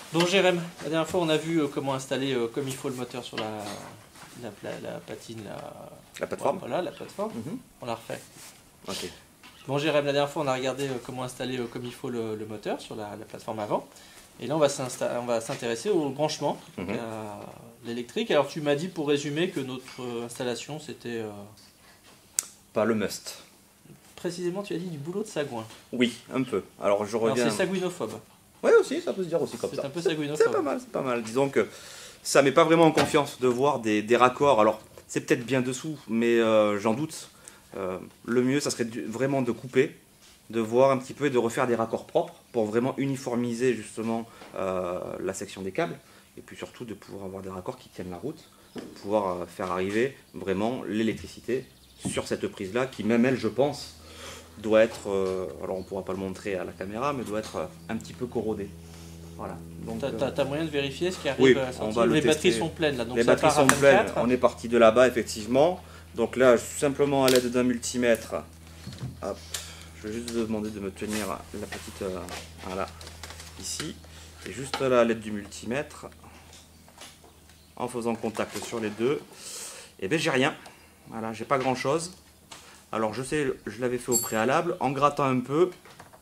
Donc Jérém, la dernière fois on a vu comment installer comme il faut le moteur sur la patine, La plateforme. voilà, la plateforme. Mhm. On l'a refait. Ok. Bon Jérém, la dernière fois on a regardé comment installer comme il faut le moteur sur la plateforme avant. Et là on va s'intéresser au branchement, Mhm. à l'électrique. Alors tu m'as dit pour résumer que notre installation c'était... Pas le must. précisément tu as dit du boulot de sagouin. Oui, un peu. Alors je Alors reviens. c'est sagouinophobe. Oui aussi, ça peut se dire aussi comme C'est ça. un peu C'est sagouinophobe. pas mal, c'est pas mal. Disons que ça met pas vraiment en confiance de voir des raccords. Alors c'est peut-être bien dessous, mais j'en doute. Le mieux, ça serait vraiment de couper, de voir un petit peu et de refaire des raccords propres pour vraiment uniformiser justement la section des câbles. Et puis surtout de pouvoir avoir des raccords qui tiennent la route, pour pouvoir faire arriver vraiment l'électricité sur cette prise-là, qui même elle, je pense, doit être, alors on ne pourra pas le montrer à la caméra, mais doit être un petit peu corrodée. Voilà. Donc, T'as moyen de vérifier ce qui arrive oui, à la on sortie. va le Les tester. batteries sont pleines là, donc les ça batteries part à sont pleines, 24. on est parti de là-bas effectivement. Donc là, simplement à l'aide d'un multimètre, hop, je vais juste demander de me tenir la petite, voilà, ici. Et juste là, à l'aide du multimètre, en faisant contact sur les deux, et bien j'ai rien. Voilà, j'ai pas grand chose. Alors je sais, je l'avais fait au préalable, en grattant un peu.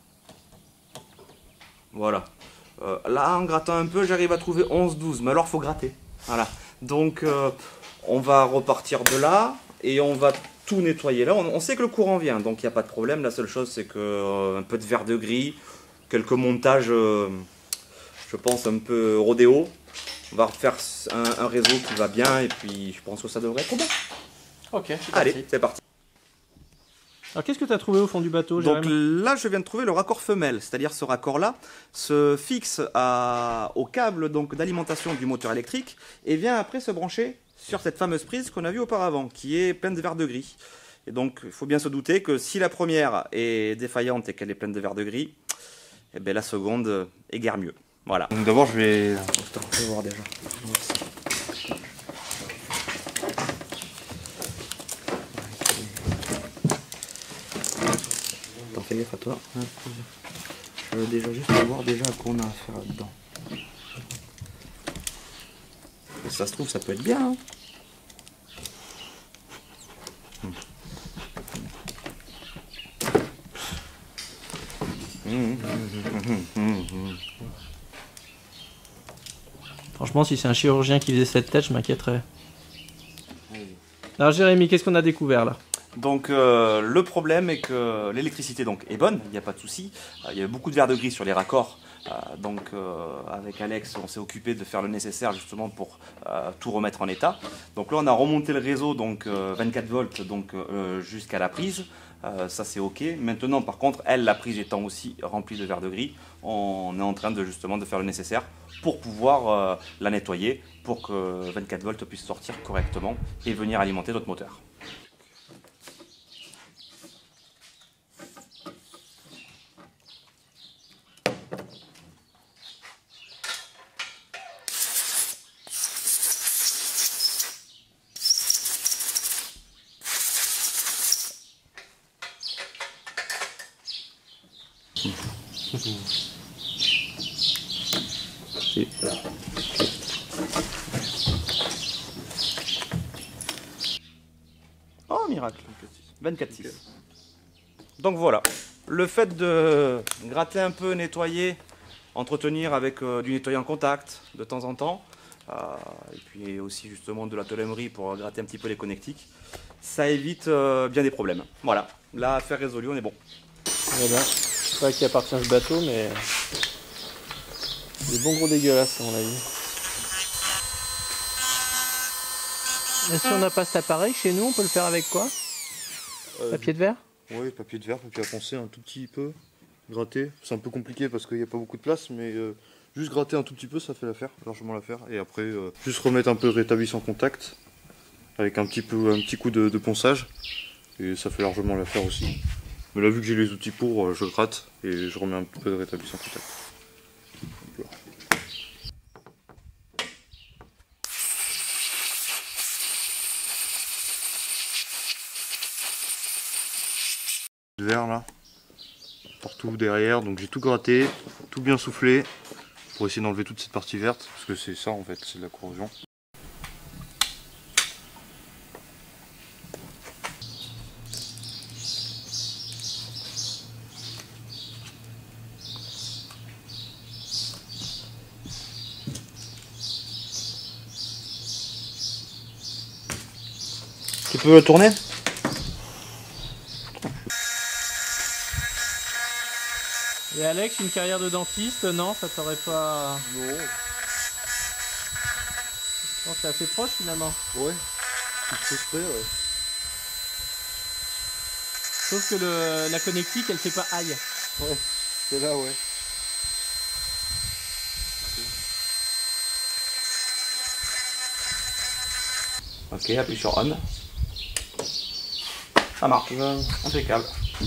Voilà. Là, en grattant un peu, j'arrive à trouver 11-12, mais alors faut gratter. Voilà. Donc on va repartir de là et on va tout nettoyer là. On sait que le courant vient, donc il n'y a pas de problème. La seule chose, c'est que un peu de vert de gris, quelques montages, je pense, un peu rodéo. On va refaire un réseau qui va bien et puis je pense que ça devrait être bon. Ok, c'est Allez, parti. c'est parti. Alors qu'est-ce que tu as trouvé au fond du bateau, Donc Jérém? là, je viens de trouver le raccord femelle, c'est-à-dire ce raccord-là se fixe au câble donc d'alimentation du moteur électrique et vient après se brancher sur cette fameuse prise qu'on a vue auparavant, qui est pleine de verre de gris. Et donc, il faut bien se douter que si la première est défaillante et qu'elle est pleine de verre de gris, eh bien, la seconde est guère mieux. Voilà. Donc d'abord, je vais voir déjà. T'en fais gaffe à toi. Je veux déjà juste voir déjà à quoi on a affaire là-dedans. Ça se trouve, ça peut être bien. Hein. Franchement, si c'est un chirurgien qui faisait cette tête, je m'inquiéterais. Alors Jérémy, qu'est-ce qu'on a découvert là? Donc le problème est que l'électricité donc est bonne, il n'y a pas de souci. Il y avait beaucoup de verre de gris sur les raccords. Donc avec Alex, on s'est occupé de faire le nécessaire justement pour tout remettre en état. Donc là, on a remonté le réseau donc 24 volts donc jusqu'à la prise. Ça c'est ok. Maintenant, par contre, la prise étant aussi remplie de verre de gris, on est en train de justement de faire le nécessaire pour pouvoir la nettoyer, pour que 24 volts puisse sortir correctement et venir alimenter notre moteur. Oh miracle, 24,6. Donc voilà, le fait de gratter un peu, nettoyer, entretenir avec du nettoyant contact de temps en temps, et puis aussi justement de la tôlerie pour gratter un petit peu les connectiques, ça évite bien des problèmes. Voilà, là affaire résolue, on est bon. Eh ben, je sais pas à qui appartient ce bateau, mais des bons gros dégueulasses à mon avis. Et si on n'a pas cet appareil chez nous, on peut le faire avec quoi? Papier de verre? Oui, papier de verre, papier à poncer un tout petit peu, gratter. C'est un peu compliqué parce qu'il n'y a pas beaucoup de place, mais juste gratter un tout petit peu, ça fait l'affaire, largement l'affaire. Et après, juste remettre un peu de rétablissant contact avec un petit coup de ponçage, et ça fait largement l'affaire aussi. Mais là, vu que j'ai les outils pour, je gratte et je remets un peu de rétablissant contact. Voilà. De verre là, partout derrière, donc j'ai tout gratté, tout bien soufflé pour essayer d'enlever toute cette partie verte, parce que c'est ça en fait, c'est de la corrosion. Tu peux tourner? Et Alex, une carrière de dentiste, non, ça t'aurait pas... Non. Je pense que c'est assez proche finalement. Ouais. C'est très près, ouais. Sauf que la connectique, elle fait pas aïe. Ouais, c'est là, ouais. Ok, appuie sur on. Ça marche, impeccable.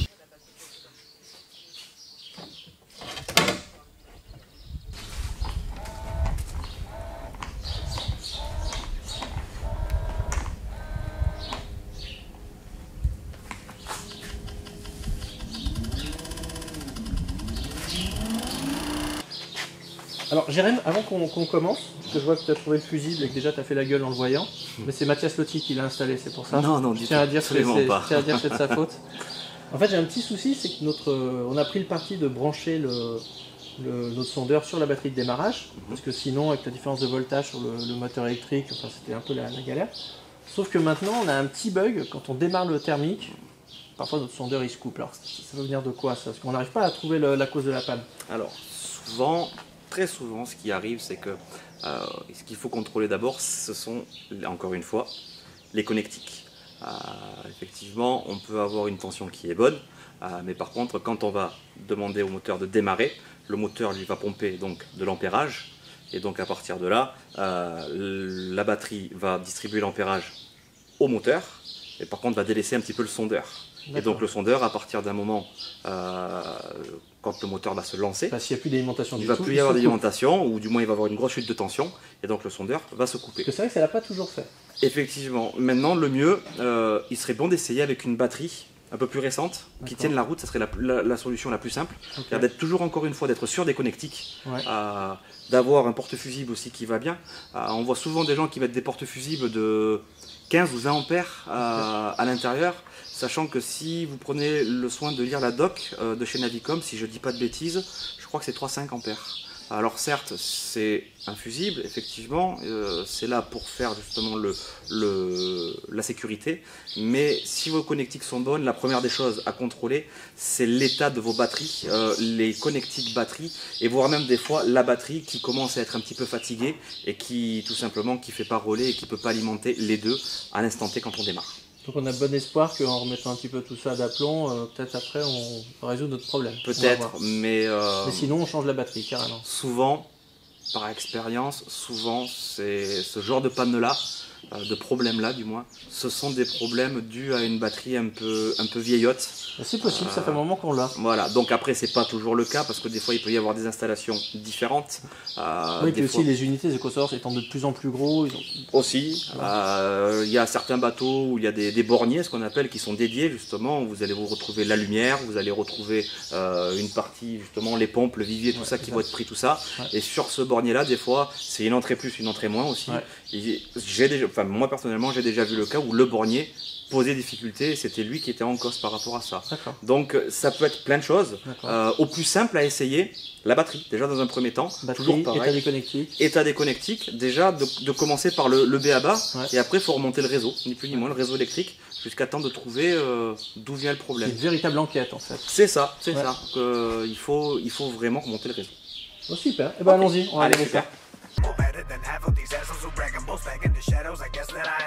Alors Jérém, avant qu'on commence, parce que je vois que tu as trouvé le fusible et que déjà tu as fait la gueule en le voyant, mais c'est Mathias Lotti qui l'a installé, c'est pour ça. Non, je tiens à dire que absolument pas. je tiens à dire que c'est de sa faute. En fait j'ai un petit souci, c'est que on a pris le parti de brancher notre sondeur sur la batterie de démarrage, parce que sinon avec la différence de voltage sur le moteur électrique, enfin, c'était un peu la galère. Sauf que maintenant on a un petit bug, quand on démarre le thermique, parfois notre sondeur il se coupe. Alors ça veut venir de quoi ça? Parce qu'on n'arrive pas à trouver la cause de la panne. Alors, souvent, très souvent, ce qui arrive, c'est que ce qu'il faut contrôler d'abord, ce sont, encore une fois, les connectiques. Effectivement, on peut avoir une tension qui est bonne, mais par contre, quand on va demander au moteur de démarrer, le moteur lui va pomper donc de l'ampérage, et donc à partir de là, la batterie va distribuer l'ampérage au moteur, et par contre va délaisser un petit peu le sondeur. Et donc le sondeur, à partir d'un moment, quand le moteur va se lancer, parce qu'il n'y a plus d'alimentation il ne va plus y avoir d'alimentation, ou du moins il va y avoir une grosse chute de tension, et donc le sondeur va se couper. Parce que c'est vrai que ça l'a pas toujours fait. Effectivement. Maintenant, le mieux, il serait bon d'essayer avec une batterie un peu plus récente, qui tienne la route, ça serait la solution la plus simple. Okay. D'être toujours, encore une fois, d'être sûr des connectiques, ouais. D'avoir un porte-fusible aussi qui va bien. On voit souvent des gens qui mettent des porte-fusibles de 15 ou 20 ampères à l'intérieur, sachant que si vous prenez le soin de lire la doc de chez Navicom, si je ne dis pas de bêtises, je crois que c'est 3,5 ampères. Alors certes, c'est un fusible, effectivement, c'est là pour faire justement la sécurité, mais si vos connectiques sont bonnes, la première des choses à contrôler, c'est l'état de vos batteries, les connectiques batteries, et voire même des fois la batterie qui commence à être un petit peu fatiguée et qui tout simplement qui ne fait pas relais et qui ne peut pas alimenter les deux à l'instant T quand on démarre. Donc on a bon espoir qu'en remettant un petit peu tout ça d'aplomb, peut-être après on résout notre problème. Peut-être, mais sinon on change la batterie carrément. Souvent, par expérience, souvent c'est ce genre de panne-là, de problèmes-là du moins, ce sont des problèmes dus à une batterie un peu vieillotte. C'est possible, ça fait un moment qu'on l'a. Voilà, donc après c'est pas toujours le cas parce que des fois il peut y avoir des installations différentes. Oui, et puis aussi les unités des EcoSource étant de plus en plus gros. Aussi, il y a certains bateaux où il y a des borniers, ce qu'on appelle, qui sont dédiés justement, où vous allez vous retrouver la lumière, vous allez retrouver une partie justement, les pompes, le vivier, tout ça qui vont être pris, tout ça. Ouais. Et sur ce bornier-là, des fois, c'est une entrée plus, une entrée moins aussi. Ouais. Moi personnellement, j'ai déjà vu le cas où le bornier posait difficulté et c'était lui qui était en cause par rapport à ça. Donc ça peut être plein de choses. Au plus simple à essayer, la batterie, déjà dans un premier temps. Batterie, toujours pareil. État des connectiques. État des connectiques, déjà de commencer par le B.A.B.A. Et après il faut remonter le réseau, ni plus ni moins, le réseau électrique, jusqu'à temps de trouver d'où vient le problème. C'est une véritable enquête en fait. C'est ça, c'est ça. Il faut vraiment remonter le réseau. Oh, super, et ben allons-y, on va aller super. Better than half of these assholes who bragging, both back in the shadows. I guess that I